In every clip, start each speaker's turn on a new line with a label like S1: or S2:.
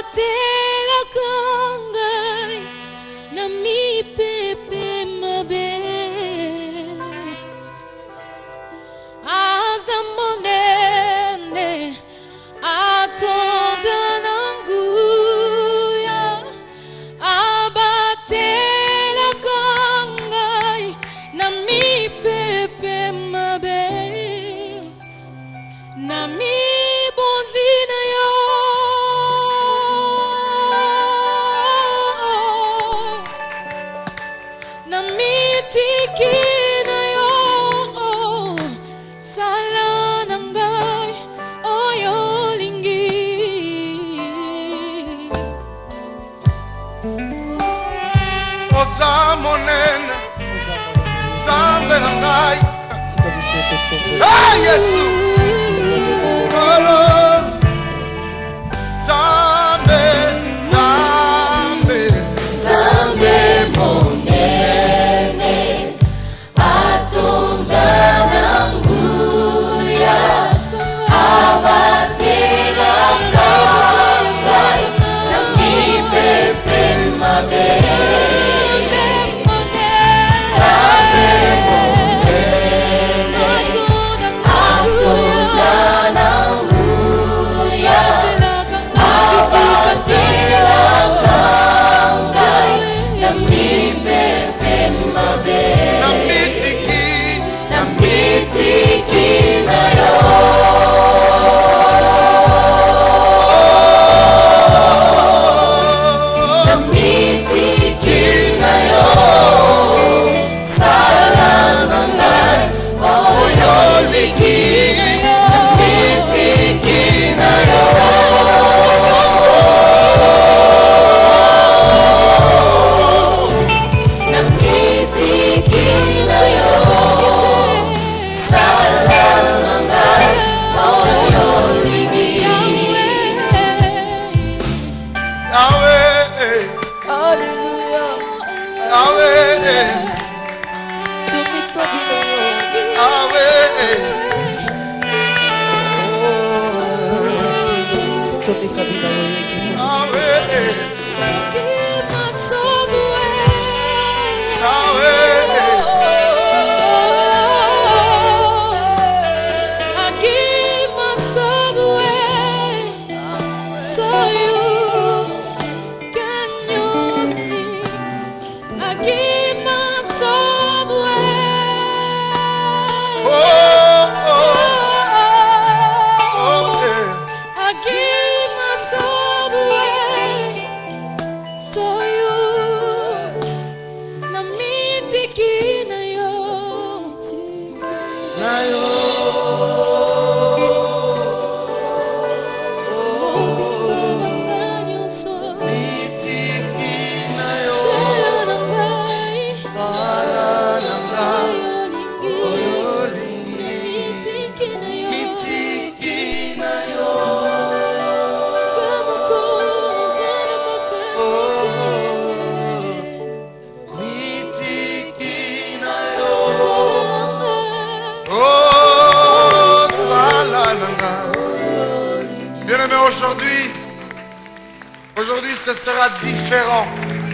S1: Aujourd'hui, ce sera différent.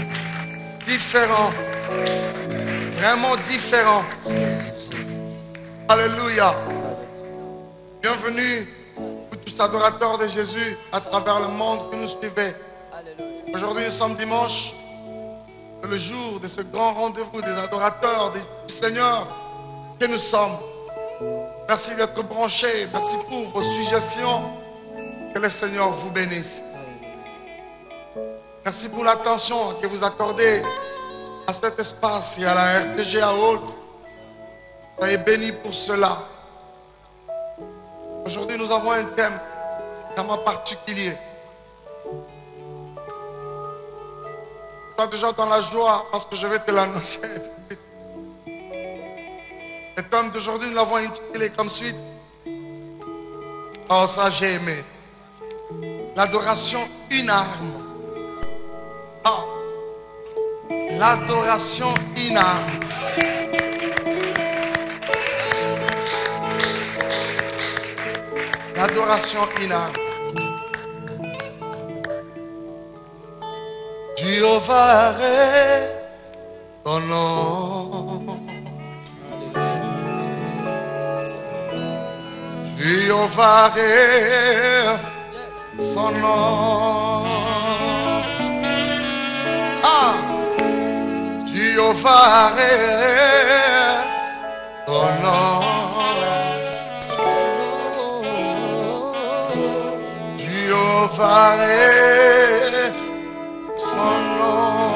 S1: Différent. Vraiment différent. Alléluia. Bienvenue, vous tous adorateurs de Jésus à travers le monde que nous suivez. Aujourd'hui, nous sommes dimanche. C'est le jour de ce grand rendez-vous des adorateurs du Seigneur que nous sommes. Merci d'être branchés. Merci pour vos suggestions. Que le Seigneur vous bénisse. Merci pour l'attention que vous accordez à cet espace et à la RTG à Holt. Soyez bénis pour cela. Aujourd'hui, nous avons un thème vraiment particulier. Sois déjà dans la joie parce que je vais te l'annoncer. Le thème d'aujourd'hui, nous l'avons intitulé comme suite. Oh, ça j'ai aimé. L'adoration, une arme. Ah, l'adoration, une arme. L'adoration, une arme. Jéhovah est ton nom. Jéhovah est son nom. Ah, Jéhovah est ton nom. Jéhovah est son nom.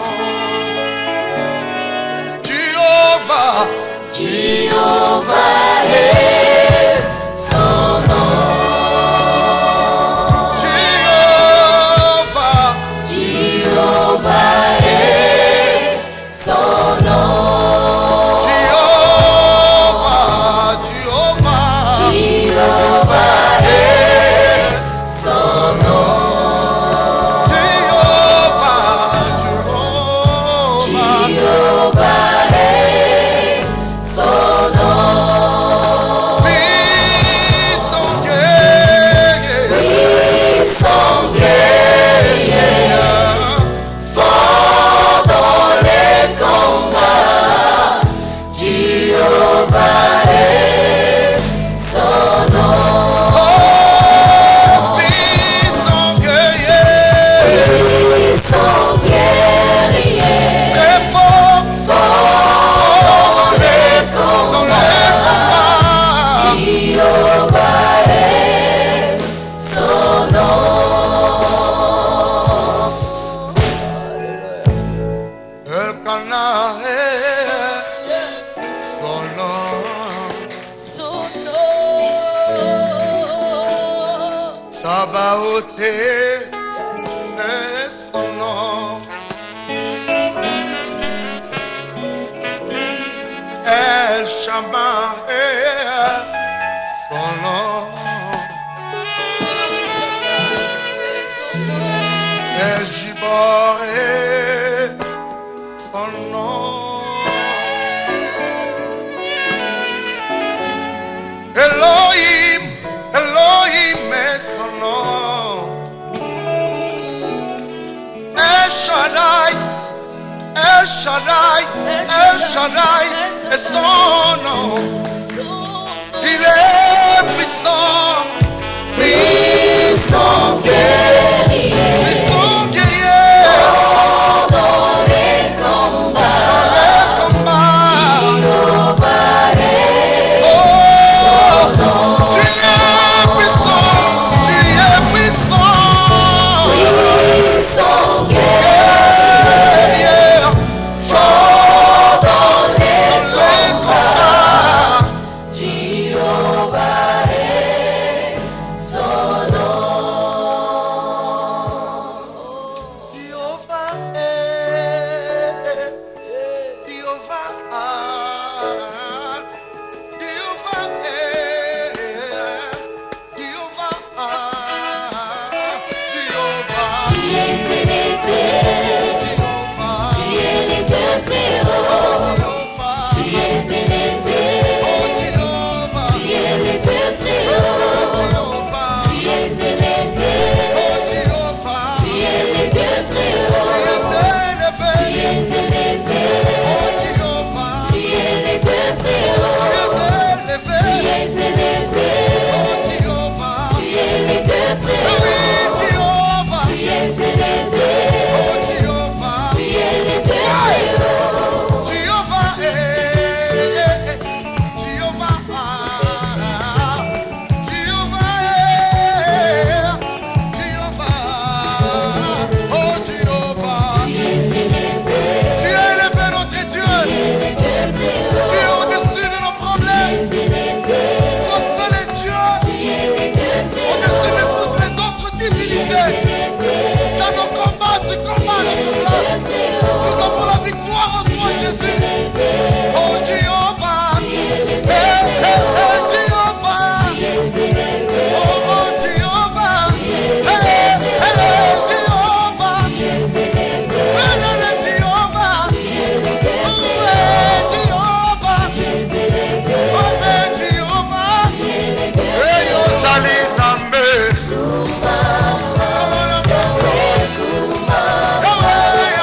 S1: Jéhovah,
S2: Jéhovah est son nom.
S1: Jéhovah,
S2: Jéhovah est son nom.
S1: Jéhovah, Jéhovah,
S2: Jéhovah est son nom. Jéhovah est son nom.
S1: puissant guerrier,
S2: Puissant guerrier, fort dans les combats. Jéhovah est son nom.
S1: oh, puissant guerrier,
S2: Puissant guerrier,
S1: très fort
S2: fort dans les
S1: dans les
S2: combats.
S1: combats.
S2: Jéhovah est son nom.
S1: Elkanah est son nom.
S2: Son nom.
S1: Sabaoth est son nom. El Shammah est son nom. El Gibor est son nom. Elohim, Elohim est son nom. El Shaddai, El Shaddai, El Shaddai est son nom. Il est puissant,
S2: Puissant guerrier,
S1: puissant guerrier,
S2: fort dans les combats.
S1: les combats.
S2: Jéhovah est
S1: Oh,
S2: son nom.
S1: tu es puissant, tu es puissant.
S2: Puissant guerrier,
S1: Guerrier,
S2: fort dans les
S1: les
S2: combats.
S1: combats.
S2: Jéhovah est son nom.
S1: Jéhovah est, Jéhovah, Jéhovah est, Jéhovah, Jéhovah,
S2: Tu es élevé,
S1: Jéhovah,
S2: tu es le Dieu très haut.
S1: Jéhovah,
S2: Tu es élevé,
S1: Jéhovah,
S2: tu es le Dieu très haut.
S1: Jéhovah,
S2: Tu es élevé,
S1: Jéhovah,
S2: tu es le Dieu très haut. Tu es élevé,
S1: Jéhovah,
S2: tu es le Dieu très haut. Tu es élevé,
S1: Jéhovah,
S2: tu es le Dieu très haut.
S1: Jéhovah,
S2: Tu es élevé,
S1: Jéhovah,
S2: tu es le Dieu très haut.
S1: Jéhovah, oh Jéhovah,
S2: Tu es élevé,
S1: tu es élevé notre Dieu,
S2: tu es le Dieu très haut.
S1: tu es au-dessus de nos
S2: Tu
S1: problèmes,
S2: es élevé,
S1: ton seul est Dieu,
S2: tu es le Dieu très
S1: au-dessus de
S2: haut.
S1: toutes les autres
S2: Tu es
S1: divinités.
S2: élevé,
S1: Dans nos combats, tu combats
S2: tu es
S1: notre
S2: le
S1: place.
S2: Dieu très haut.
S1: Nous avons la victoire en
S2: Tu
S1: toi,
S2: es
S1: Jésus.
S2: élevé,
S1: Oh Jéhovah,
S2: tu es le Dieu
S1: eh, eh,
S2: très
S1: eh,
S2: haut.
S1: Jéhovah,
S2: Tu es élevé,
S1: oh, oh Jéhovah,
S2: tu es
S1: eh,
S2: le
S1: eh,
S2: Dieu très haut.
S1: Jéhovah,
S2: Tu es élevé,
S1: eh, Jéhovah,
S2: tu es le Dieu
S1: oh,
S2: très
S1: eh,
S2: haut.
S1: Jéhovah,
S2: Tu es élevé,
S1: oh, eh, Jéhovah,
S2: tu es le Dieu
S1: eh,
S2: très
S1: yo
S2: haut.
S1: sali zambe,
S2: Kumba,
S1: oh,
S2: Yahweh Kumba,
S1: Yahweh,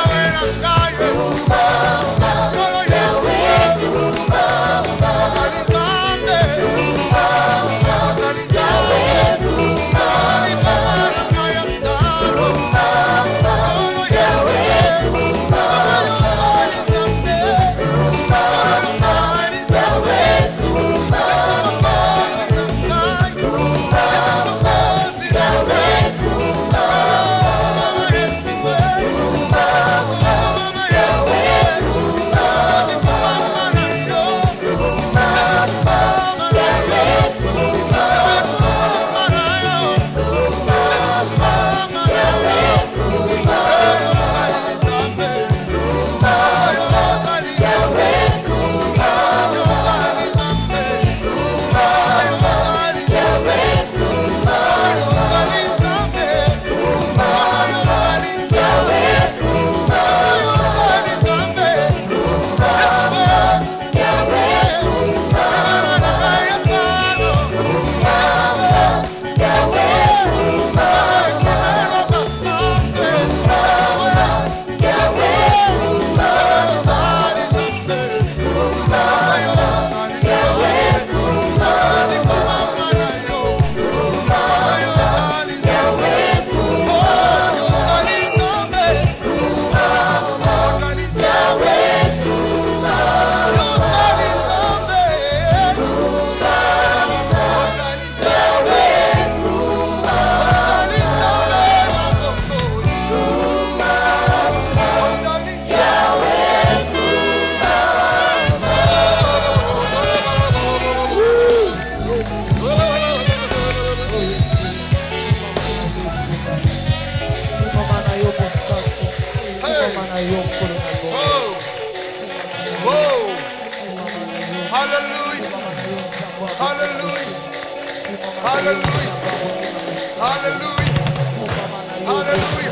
S1: Oh. Oh. Hallelujah. Hallelujah. Hallelujah. Hallelujah. Hallelujah.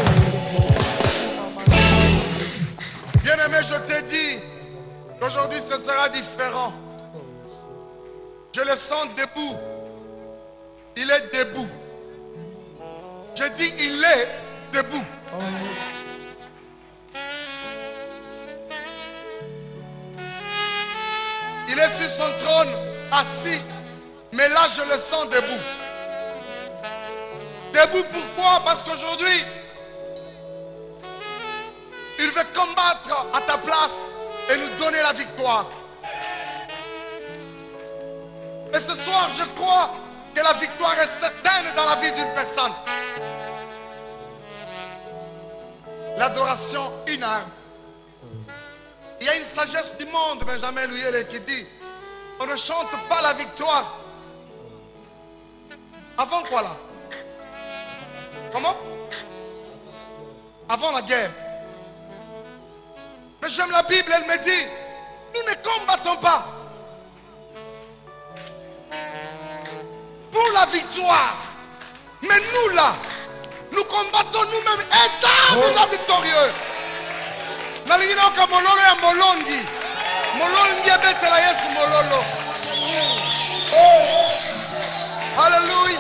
S1: Bien-aimé, je t'ai dit qu'aujourd'hui ce sera différent. Je le sens debout. Il est debout. Je dis il est debout. Il est sur son trône assis. Mais là je le sens debout. Debout pourquoi? Parce qu'aujourd'hui il veut combattre à ta place et nous donner la victoire. Et ce soir, je crois que la victoire est certaine dans la vie d'une personne. L'adoration, une arme. Il y a une sagesse du monde, Benjamin Louyele, qui dit on ne chante pas la victoire. Avant quoi là? Comment? Avant la guerre. Mais j'aime la Bible, elle me dit, nous ne combattons pas pour la victoire. Mais nous là, nous combattons nous-mêmes étant déjà victorieux. Nalingina ka mololo ya molongi. Molongi abetela Yesu mololo. Alléluia.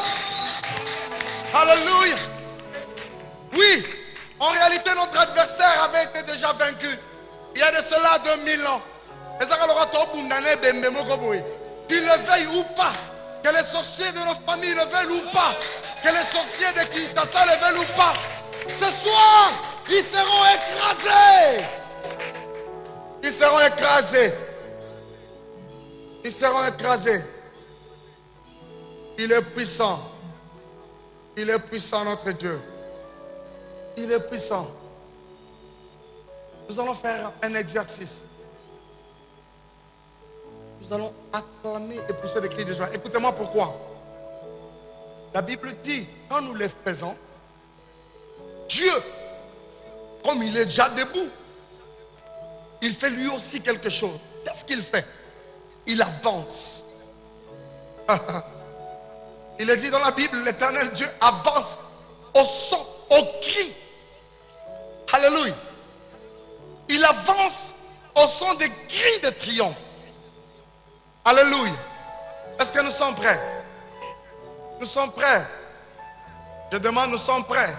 S1: Alléluia. Oui. En réalité, notre adversaire avait été déjà vaincu. Il y a de cela 2000 ans. Qu'il le veuille ou pas, que les sorciers de nos familles le veulent ou pas, que les sorciers de Kinshasa le veulent ou pas, ce soir, ils seront écrasés. Ils seront écrasés. Ils seront écrasés. Il est puissant. Il est puissant, notre Dieu. Il est puissant. Nous allons faire un exercice. Nous allons acclamer et pousser des cris de joie. Écoutez-moi pourquoi. La Bible dit, quand nous les faisons, Dieu, comme il est déjà debout, il fait lui aussi quelque chose. Qu'est-ce qu'il fait? Il avance. Il est dit dans la Bible, l'Éternel Dieu avance au son, au cri. Alléluia. Il avance au son des cris de triomphe. Alléluia. Est-ce que nous sommes prêts? Nous sommes prêts. Je demande, nous sommes prêts.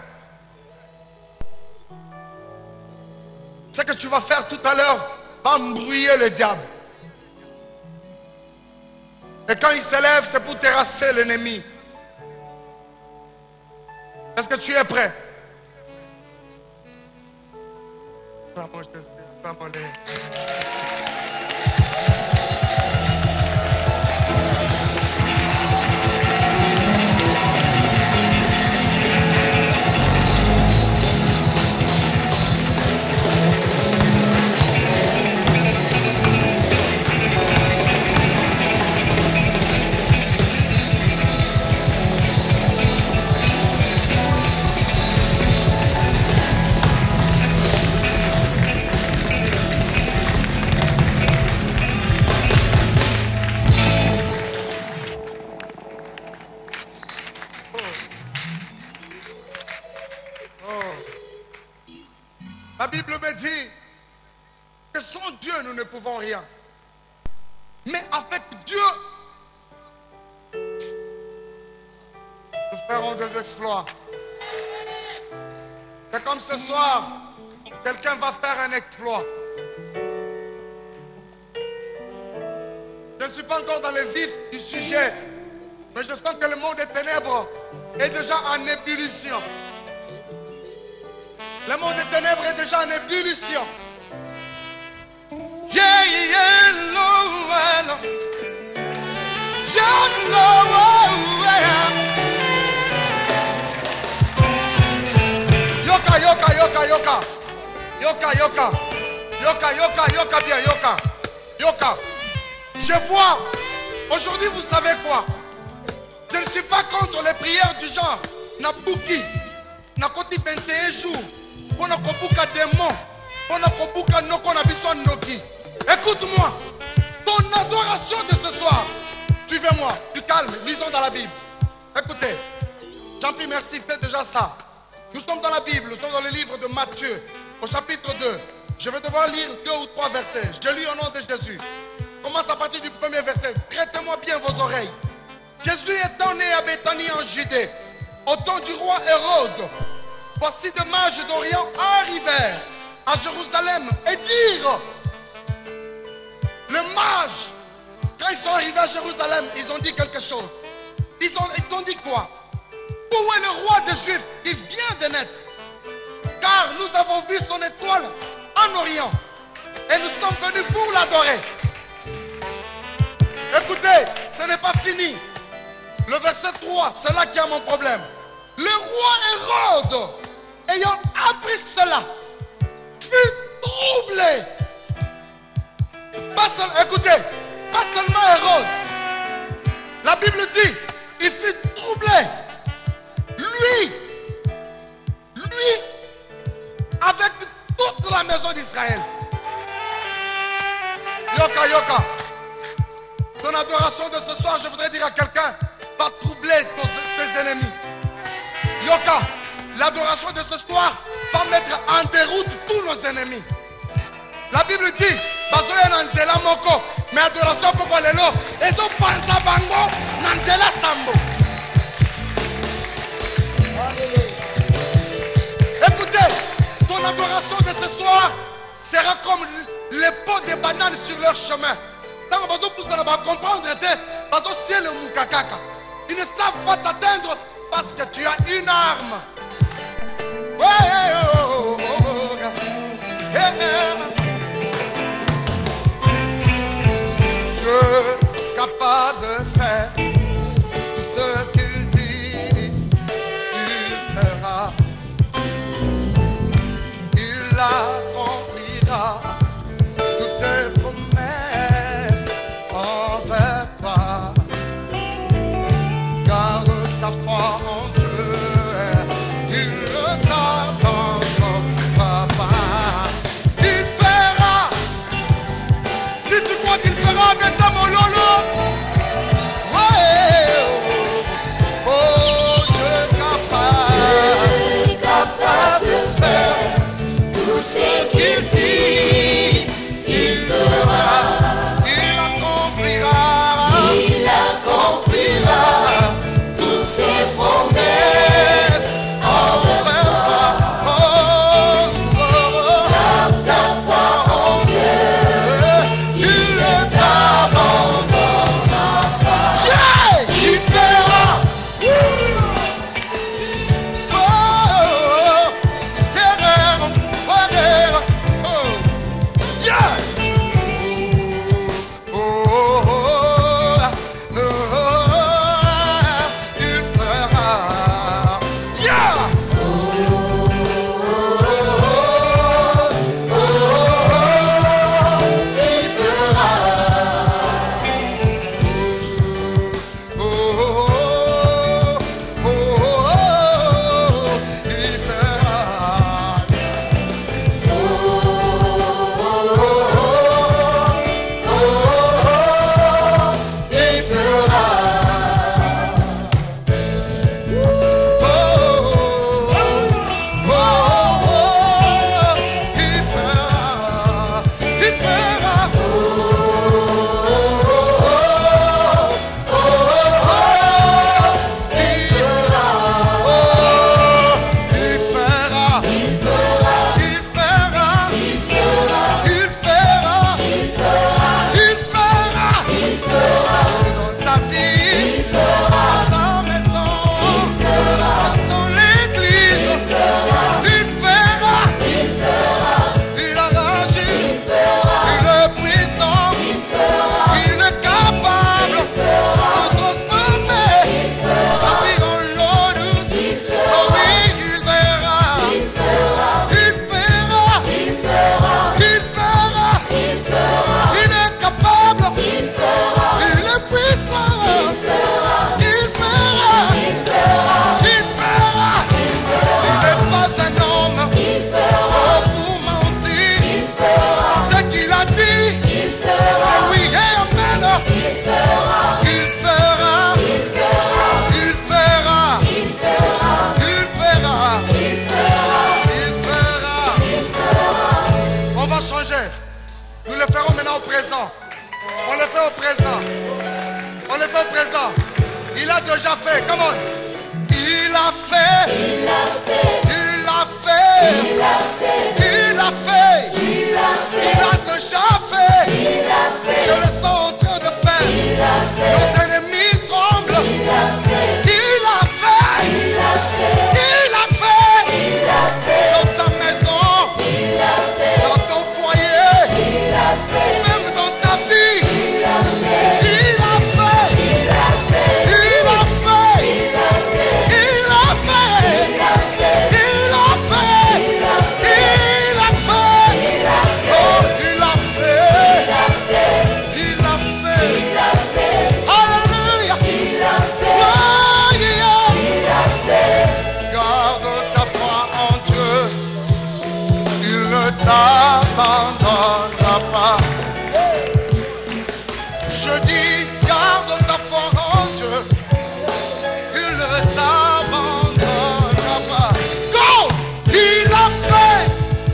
S1: Ce que tu vas faire tout à l'heure va embrouiller le diable. Et quand il s'élève, c'est pour terrasser l'ennemi. Est-ce que tu es prêt? La Bible me dit que sans Dieu, nous ne pouvons rien. Mais avec Dieu, nous ferons des exploits. C'est comme ce soir, quelqu'un va faire un exploit. Je ne suis pas encore dans le vif du sujet, mais je sens que le monde des ténèbres est déjà en ébullition. Le monde des ténèbres est déjà en ébullition. Yeah, yeah, Lord. Yeah, Lord. Yoka, yoka, yoka, yoka. Yoka, yoka. Yoka, yoka, yoka, bien, yoka. Yoka. Je vois. Aujourd'hui, vous savez quoi? Je ne suis pas contre les prières du genre. Nabuki. Nakoti 21 jours. Pour ne pas démon. Écoute-moi. Ton adoration de ce soir. Suivez-moi. Du calme. Lisons dans la Bible. Écoutez. Jean-Pierre, merci. Faites déjà ça. Nous sommes dans la Bible. Nous sommes dans le livre de Matthieu. Au chapitre 2. Je vais devoir lire 2 ou 3 versets. Je lis au nom de Jésus. Commence à partir du premier verset. Prêtez-moi bien vos oreilles. Jésus étant né à Béthanie en Judée, au temps du roi Hérode, voici des mages d'Orient arrivèrent à Jérusalem et dirent, les mages, quand ils sont arrivés à Jérusalem, ils ont dit quelque chose. Ils ont dit quoi? Où est le roi des Juifs? Il vient de naître. Car nous avons vu son étoile en Orient et nous sommes venus pour l'adorer. Écoutez, ce n'est pas fini. Le verset 3, c'est là qu'il y a mon problème. Le roi Hérode, ayant appris cela, fut troublé. Écoutez, pas seulement Hérode. La Bible dit, il fut troublé. Lui, avec toute la maison d'Israël. Yoka, yoka. Ton adoration de ce soir, je voudrais dire à quelqu'un, va troubler tes ennemis. Yoka, l'adoration de ce soir va mettre en déroute tous nos ennemis. La Bible dit, bazoya nanzela moko, mais adoration pour lelo, ezo panza bango nanzela sambo. Écoutez, ton adoration de ce soir sera comme les pots de bananes sur leur chemin. Tant que bazo pousse là-bas, comprendre, bazo ciel le mukakaka. Ils ne savent pas t'atteindre parce que tu as une arme. Dieu capable de faire tout ce qu'il dit, il fera. Il accomplira toutes ses promesses envers toi. Garde ta foi en Dieu, il ne t'abandonnera Nous le ferons maintenant au présent. On le fait au présent. On le fait au présent. Il a déjà fait. Come on. Il a fait.
S2: Il a fait.
S1: Il a fait.
S2: Il a fait.
S1: Il a fait.
S2: Il a fait.
S1: Il a déjà fait.
S2: Il a fait.
S1: Je le sens en train de faire.
S2: Il a fait.
S1: Nos ennemis tremblent.
S2: Il a fait.
S1: Il a fait.
S2: Il a fait.
S1: Il a fait.
S2: Il a fait.
S1: Dans ta maison.
S2: Il a fait.
S1: Dans ton foyer.
S2: Il a fait.
S1: Même dans ta vie.
S2: Il a fait.
S1: Il a fait.
S2: Il a fait.
S1: Il a fait.
S2: Il a fait.
S1: Il a fait.
S2: Il a fait.
S1: Il a fait.
S2: Il a fait.
S1: Il a fait.
S2: Il a fait.
S1: Oh, il a fait.
S2: Il a fait.
S1: Il a fait.
S2: Il a fait.
S1: Alléluia.
S2: Il a fait.
S1: Oh, yeah.
S2: Il a fait.
S1: Garde ta foi en Dieu. Il ne t'abandonnera pas. Je dis, garde ta foi en Dieu. Il ne t'abandonnera pas. Go! Il a fait.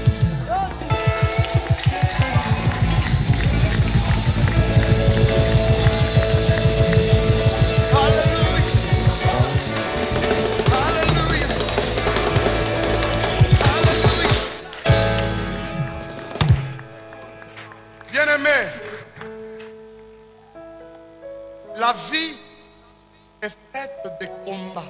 S1: Alléluia. Alléluia. Alléluia. Bien-aimé, la vie est faite de combats.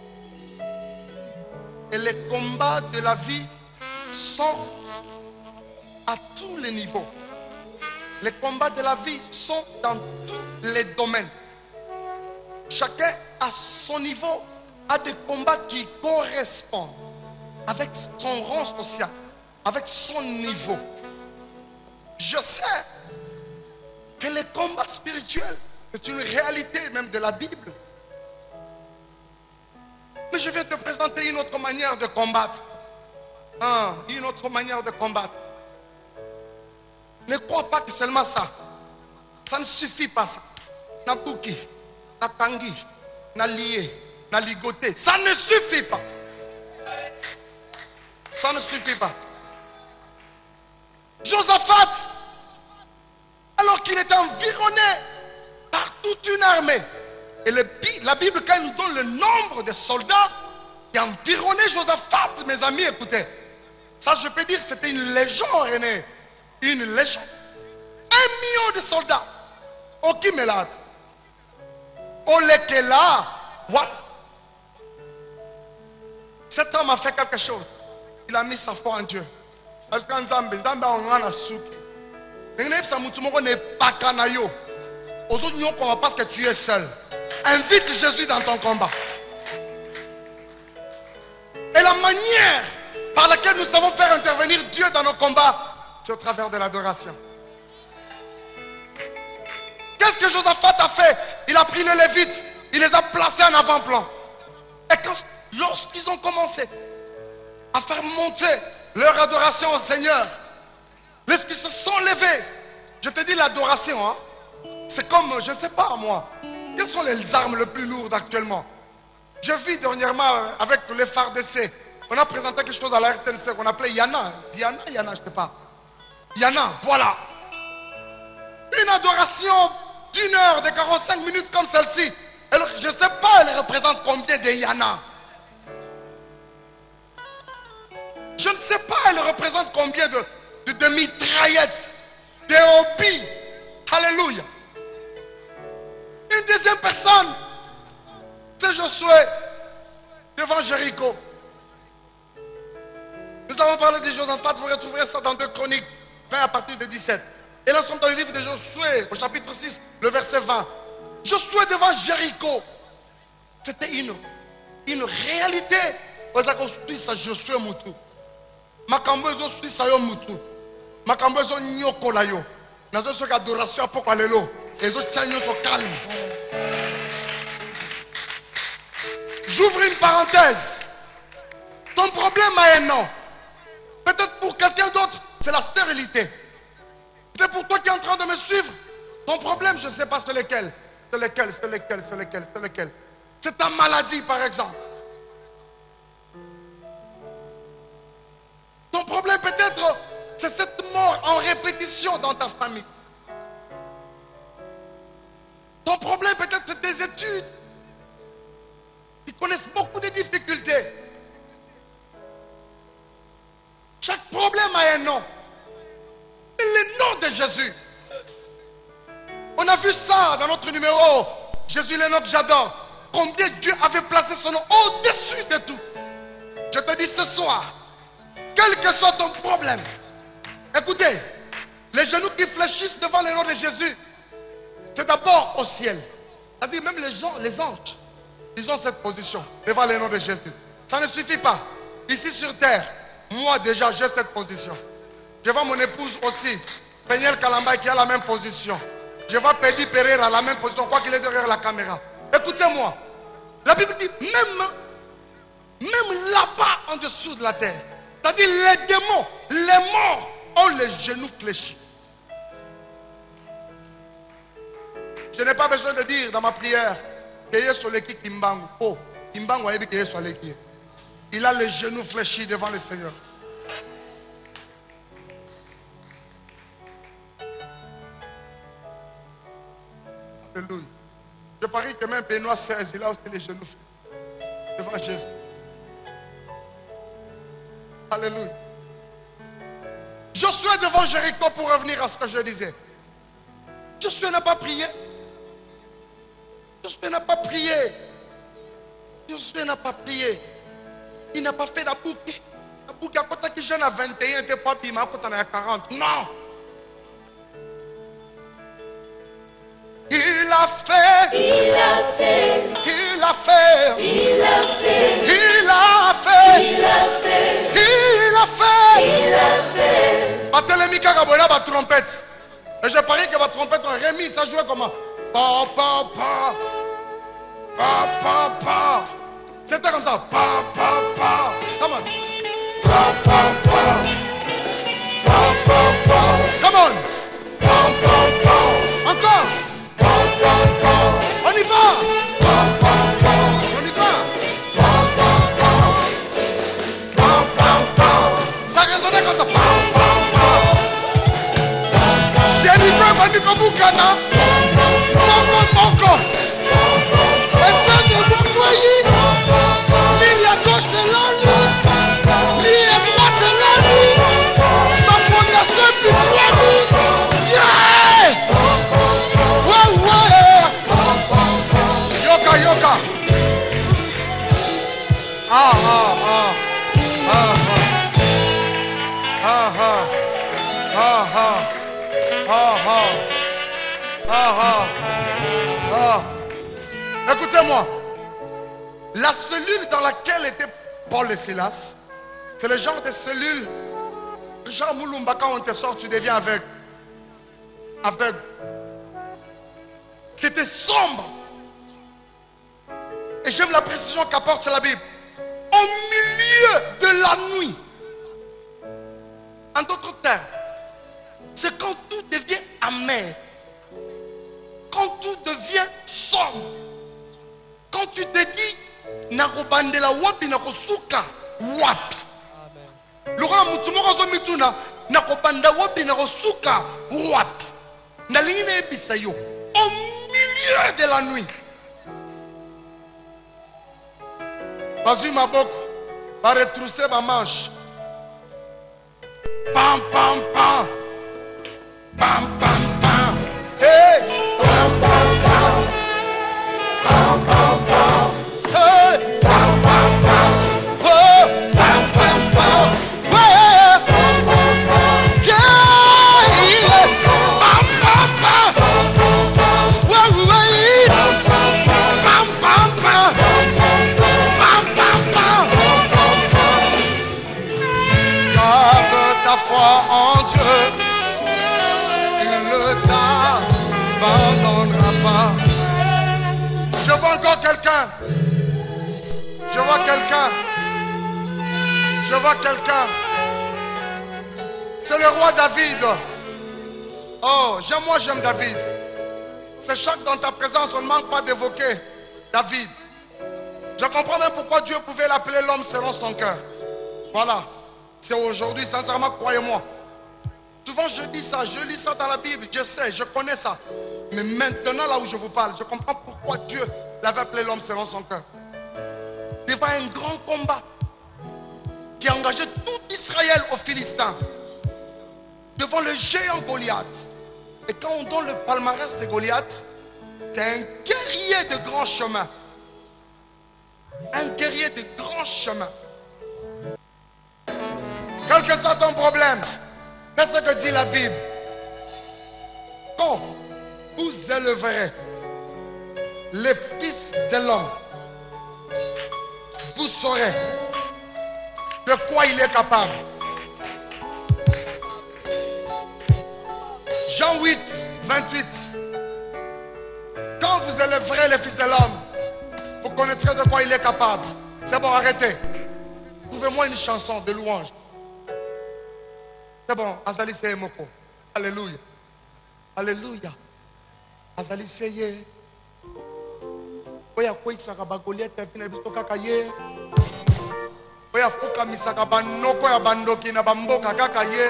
S1: Et les combats de la vie sont à tous les niveaux. Les combats de la vie sont dans tous les domaines. Chacun à son niveau a des combats qui correspondent avec son rang social, avec son niveau. Je sais que les combats spirituels, c'est une réalité même de la Bible. Mais je vais te présenter une autre manière de combattre. Une autre manière de combattre. Ne crois pas que seulement ça. Ça ne suffit pas ça. Na bouki, na tangi, na lié, na ligoté. Ça ne suffit pas. Ça ne suffit pas. Josaphat, alors qu'il était environné par toute une armée. Et la Bible, quand elle nous donne le nombre de soldats qui environnaient Josaphat, mes amis, écoutez. Ça, je peux dire, c'était une légion, René. Une légion. 1 million de soldats. Oki Melad. Olekela. What? Cet homme a fait quelque chose. Il a mis sa foi en Dieu. Parce que Nzambe a souki. Parce que tu es seul. Invite Jésus dans ton combat. Et la manière par laquelle nous savons faire intervenir Dieu dans nos combats, c'est au travers de l'adoration. Qu'est-ce que Josaphat a fait? Il a pris les Lévites, il les a placés en avant-plan. Et lorsqu'ils ont commencé à faire monter leur adoration au Seigneur, lorsqu'ils se sont levés, je te dis l'adoration, hein, c'est comme, je ne sais pas moi, quelles sont les armes les plus lourdes actuellement? Je vis dernièrement avec les FARDC. On a présenté quelque chose à la RTNC qu'on appelait Yana. Diana, Yana, je ne sais pas. Yana, voilà. Une adoration d'1 heure, de 45 minutes comme celle-ci. Alors, je ne sais pas, elle représente combien de Yana. Je ne sais pas, elle représente combien de mitraillettes, de hobbies. Alléluia. Une deuxième personne, c'est Josué devant Jéricho. Nous avons parlé de Josaphat, vous retrouverez ça dans 2 Chroniques 20 à partir de 17. Et là, nous sommes dans le livre de Josué, au chapitre 6, le verset 20. Josué devant Jéricho. C'était une réalité. Josué Moutou. Makambo Josué Sayo Moutou. Makambo Nyoko yo. Nazo so adoration apoko lelo. Les autres tiennent sont calmes. J'ouvre une parenthèse. Ton problème a un nom. Peut-être pour quelqu'un d'autre, c'est la stérilité. Peut-être pour toi qui es en train de me suivre, ton problème, je ne sais pas c'est lequel. C'est lequel. C'est ta maladie, par exemple. Ton problème peut-être, C'est cette mort en répétition dans ta famille. Ton problème peut-être c'est tes études. Ils connaissent beaucoup de difficultés. Chaque problème a un nom. Et le nom de Jésus. On a vu ça dans notre numéro. Jésus le nom que j'adore. Combien Dieu avait placé son nom au-dessus de tout. Je te dis ce soir, quel que soit ton problème, écoutez, les genoux qui fléchissent devant le nom de Jésus, c'est d'abord au ciel. C'est-à-dire même les anges, ils ont cette position devant le nom de Jésus. Ça ne suffit pas. Ici sur terre, moi déjà j'ai cette position. Je vois mon épouse aussi, Peniel Kalamba qui a la même position. Je vois Pedi Pereira à la même position, quoi qu'il est derrière la caméra. Écoutez-moi, la Bible dit même là-bas en dessous de la terre, c'est-à-dire les démons, les morts ont les genoux fléchis. Je n'ai pas besoin de dire dans ma prière que Yesoleki Kimbangu. Oh, Kimbangu a dit que Yesoleki. Il a les genoux fléchis devant le Seigneur. Alléluia. Je parie que même Benoît XVI, il a aussi les genoux fléchis devant Jésus. Alléluia. Josué devant Jéricho pour revenir à ce que je disais. Josué n'a pas prié. Josué n'a pas prié. Josué n'a pas prié. Il n'a pas fait la boucle. La boucle, quand il jeune à 21, il n'était pas pima, quand on est à 40. Non. Il a fait.
S2: Il a fait.
S1: Il a fait.
S2: Il a fait.
S1: Il a fait.
S2: Il a fait.
S1: Il a fait.
S2: Il a fait.
S1: Batelemi Karabola, ma trompette. Et je parie que ma trompette, on remis, ça jouait comment? Pa, pa, pa. Pa, pa, pa. C'était comme ça. Pa, pa, pa. Come on. Pa, pa, pa. Pa, pa, pa. Come on. Pa, pa, pa. Encore. Pa, pa, pa. On y va. Pa, pa, pa. On y va. Pa, pa, pa. Pa, pa, pa. Ça résonnait comme ça. Pa, pa, pa. J'ai dit que Bandiko Boukana. Moko. Ligne à gauche c'est l'année, ligne à droite c'est l'année, ma fondation est plus soignée. Yeah! Ouais! Yoka. Écoutez-moi. La cellule dans laquelle était Paul et Silas, c'est le genre de cellule, genre Moulumba, quand on te sort, tu deviens aveugle. Aveugle. C'était sombre. Et j'aime la précision qu'apporte la Bible. Au milieu de la nuit. En d'autres termes, c'est quand tout devient amer. Quand tout devient sombre. Quand tu te dis, nakobandela wapi nakosuka wapi. Lokola mutu moko azomituna nakobanda wapi nakosuka wapi. Nalingi nayebisa yo au milieu de la nuit. Bazui maboko ba retrousser ma manche. Pam pam pam. Pam pam pam. Hey, pam pam pam. Pam pam pam. Hey, pam pam pam. Oh, pam pam pam. Ouais, pam pam pam. Yeah, pam pam pam. Ouais, ouais, pam pam pam. Pam pam pam. Garde ta foi en Dieu, il ne t'abandonnera pas. Je vois encore quelqu'un. Je vois quelqu'un. Je vois quelqu'un. C'est le roi David. Oh, moi j'aime David. C'est chaque dans ta présence, on ne manque pas d'évoquer David. Je comprends même pourquoi Dieu pouvait l'appeler l'homme selon son cœur. Voilà. C'est aujourd'hui, sincèrement, croyez-moi. Souvent je dis ça, je lis ça dans la Bible, je sais, je connais ça. Mais maintenant là où je vous parle, je comprends pourquoi Dieu l'avait appelé l'homme selon son cœur. Devant un grand combat qui a engagé tout Israël aux Philistins. Devant le géant Goliath. Et quand on donne le palmarès de Goliath, c'est un guerrier de grand chemin. Un guerrier de grand chemin. Quel que soit ton problème, c'est ce que dit la Bible. Quand vous élèverez les fils de l'homme, vous saurez de quoi il est capable. Jean 8, 28. Quand vous élèverez les fils de l'homme, vous connaîtrez de quoi il est capable. C'est bon, arrêtez. Trouvez-moi une chanson de louange. C'est bon, Azali Seye Moko. Alléluia. Alléluia. Azali Seye. Oya koi sakaba Goliath afina biso kaka ye. Oya fuka misaka banoko ya bandoki na bamboka kaka ye.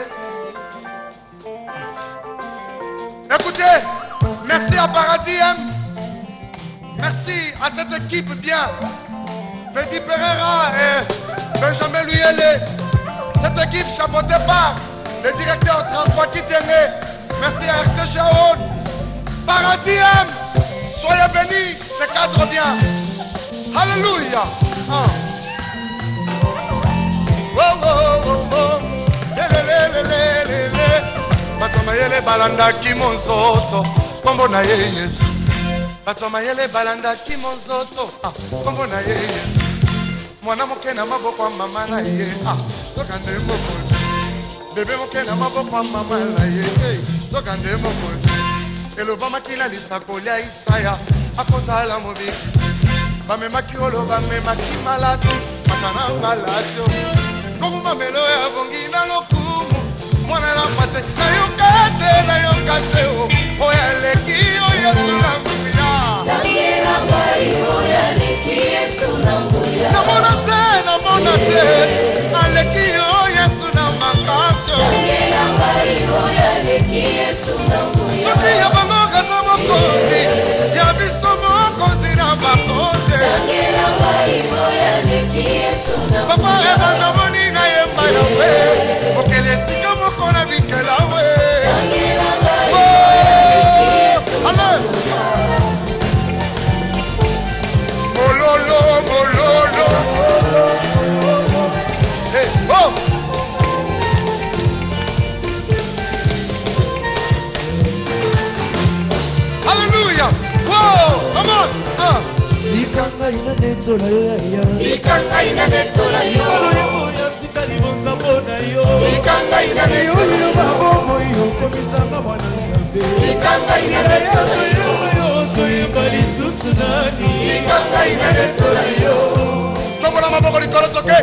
S1: Écoutez, merci à Paradis M. Merci à cette équipe bien. Petit Pereira et Benjamin Luyele. Cette équipe chapeautée par le directeur 33 Kitenge. Merci à RTG Haute. Paradis M. Soyez bénis, ce cadre bien. Alléluia. Oh, oh, oh, oh. Batomayele balanda kimonzoto kombo na ye Yesu. Batomayele balanda kimonzoto kombo na ye Yesu. Mwana moke na maboko mama na ye tokande moko. Bebe moke na maboko mama na ye tokande moko. Elobama kina lisakolia Isaya akozala mobiki. Bamemaki olo bamemaki malasi makana malasio. Kokuma melo ya bongi na lokumu. Mwana la pate na yokate o oya leki o Yesu na nguya.
S2: Dangela ngai oya leki Yesu na nguya. Namona te aleki o Yesu na makasio. Dangela ngai oya leki Yesu na nguya.
S1: Soki ya bango kaza mokozi ya biso mokozi na bakozi.
S2: Dangela ngai oya leki Yesu na nguya.
S1: Papa ebanda boni na yemba ya we okele sika moko na bikela we.
S2: Dangela ngai oya leki Yesu na nguya.
S1: Mololo mololo. Hey, oh. Hallelujah. Whoa, come on.
S3: Tikanga ina netola yo.
S2: Tikanga ina netola yo.
S3: Moya sikali bonzambo na yo.
S2: Tikanga ina netola yo.
S3: Babomo yo komisanga mwana nzambe.
S2: Tikanga ina netola yo.
S3: Toyemba lisusu nani.
S2: Tikanga ina netola yo.
S1: Tobola maboko likolo toke.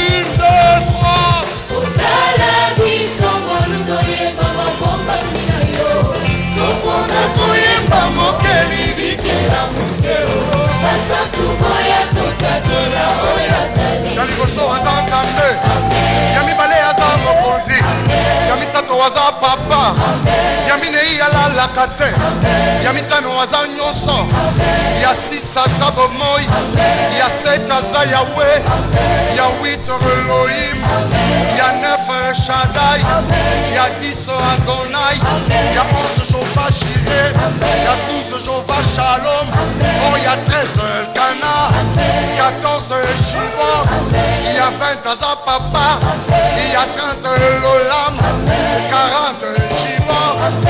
S1: Indeswa.
S2: Osala bisongo lutoyemba mabomba mina yo. Tokona koyemba mokeli bikela mokelo. Basatu boya totadola oya zali.
S1: Yaligoso waza nzambe. Yami bale aza mokonzi. Yami sato waza papa. Yami nei alala kate. Yami tano waza nyonso. Ya sisa za bomoi. Ya seta za Yahweh. Ya 8 Elohim. Ya 9 Shaddai. Ya 10 Adonai. Ya 11 Jehovah Jireh. Ya 12 Jehovah Shalom. Oh, ya 13 Elkana. 14 Shiva. Il y a 20 Aza Papa. Il y a 30 Lolam. 40 Shiva.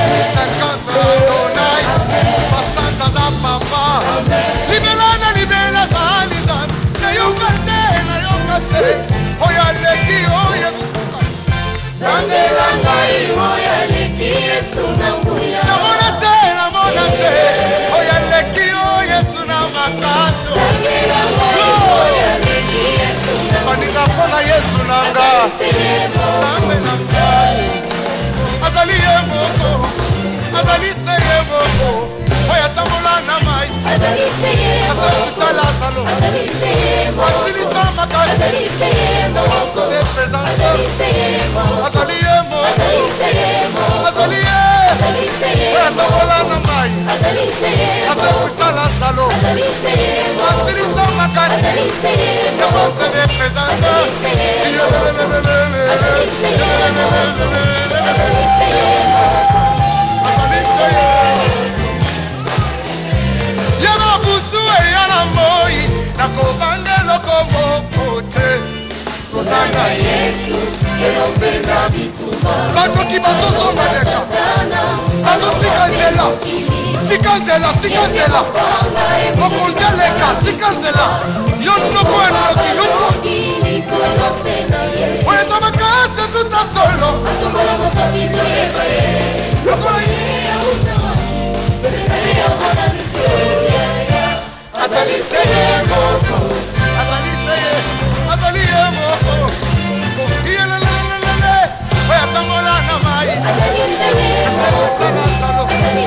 S1: 50 Adonai. 60 Aza Papa. Libelana, libela, zalizan. Na yokate. Oya leki, oya kukuka.
S2: Dangela ngai oya leki Yesu na nguya.
S1: Namona te. Oya leki, o Yesu na makaso.
S2: Dangela ngai oya leki Yesu na nguya.
S1: Baninga pona Yesu nanga. Zambe nanga. Azali ye moko. Azali seye moko. Oya tambola na mai.
S2: Azali seye moko.
S1: Azali salo.
S2: Azali seye moko.
S1: Asili sa makasi.
S2: Azali seye moko.
S1: Azali présence.
S2: Azali seye moko.
S1: Azali ye moko.
S2: Azali seye moko.
S1: oyatambola na mai azakusala salo asilisa makasi devance de présence yana butu eyana moi nakobandelo mokote
S2: Kozanga Yesu elopenda bituma
S1: banoki bazozonga deja bazotika nzela tika nzela mokonzi aleka tika nzela yo noko enoki oyeza makasi tuta tsolo azaliseye moko azaliye moko iyelelelelele oyatambola na mai azalisala salo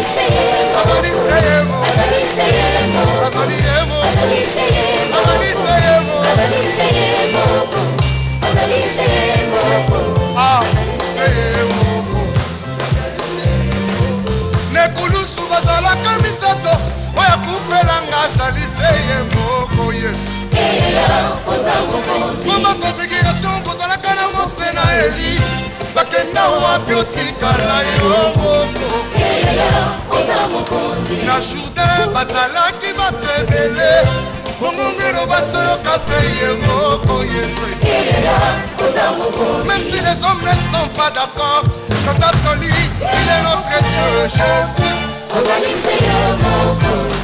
S1: nekulusu bazalaka misato oya kufelanga azaliseye moko yesu Mama configuration kozalaka na mose na eli bakenda wapi otikala yo moko na jourdain bazalaki bato ebele mongongelo basoyoka se ye moko yesu même si les hommes ne sont pas d'accord notre atoli il est notre Dieu Jésus